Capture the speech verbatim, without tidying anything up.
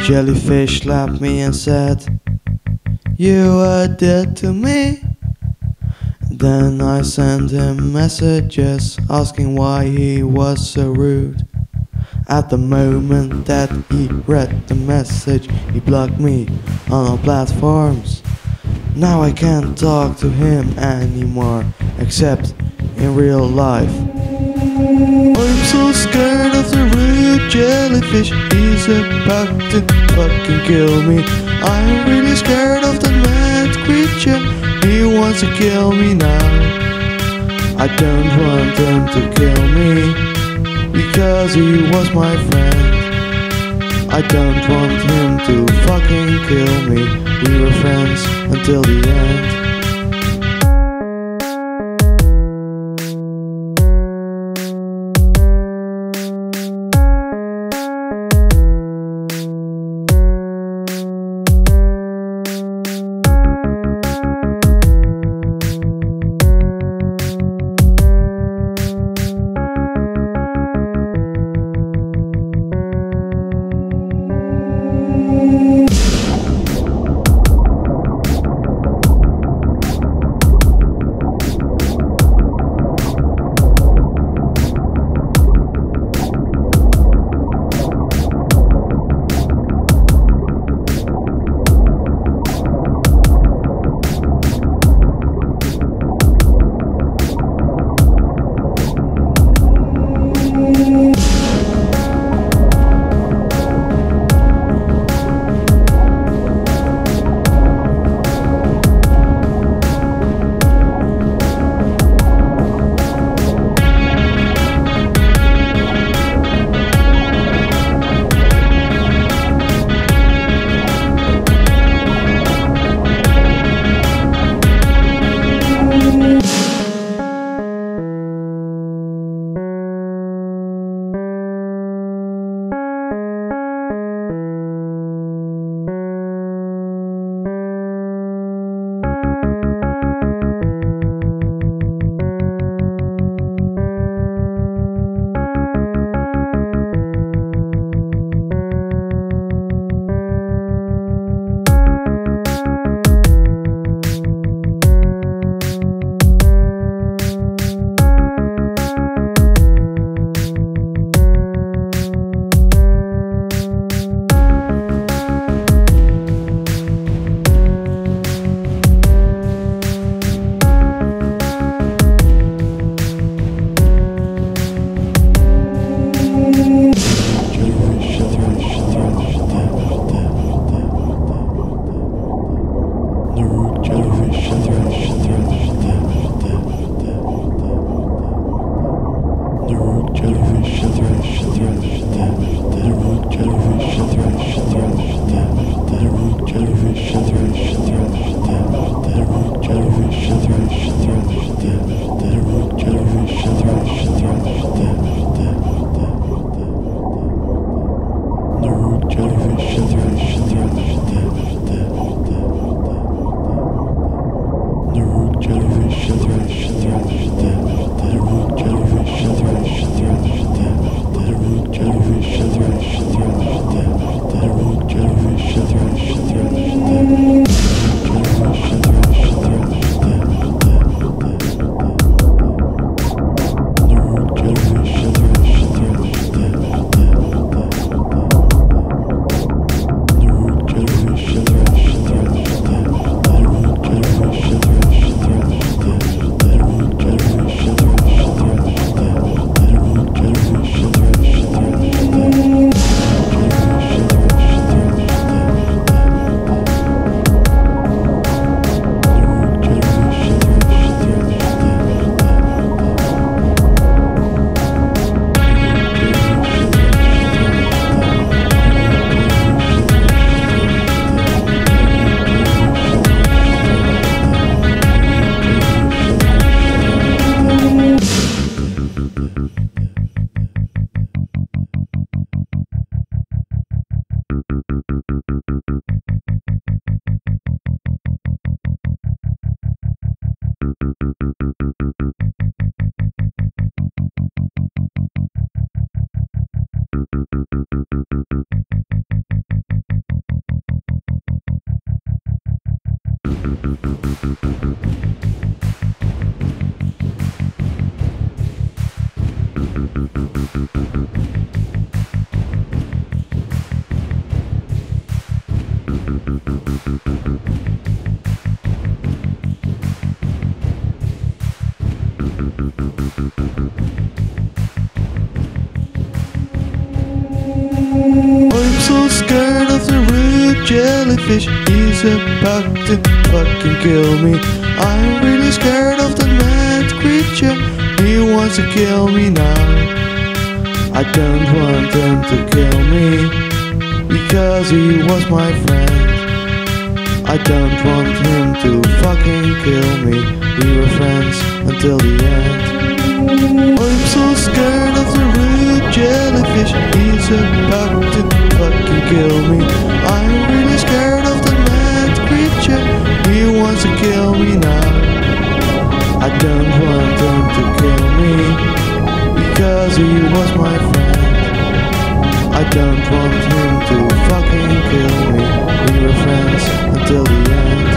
Jellyfish slapped me and said, "You are dead to me." Then I sent him messages asking why he was so rude. At the moment that he read the message, he blocked me on all platforms. Now I can't talk to him anymore, except in real life. I'm so scared of the rude jellyfish, he's about to fucking kill me. I'm really scared of the mad creature, he wants to kill me now. I don't want him to kill me, because he was my friend. I don't want him to fucking kill me, we were friends until the end. I'm so scared of the rude jellyfish. He's about to fucking kill me. I'm really scared of the mad creature. He wants to kill me now. I don't want him to kill me, because he was my friend. I don't want him to fucking kill me. We were friends until the end. I'm so scared of the rude jellyfish. He's about to fucking kill me. I'm really scared of the mad creature. He wants to kill me now. I don't want him to kill me, because he was my friend. I don't want him to fucking kill me. We were friends until the end.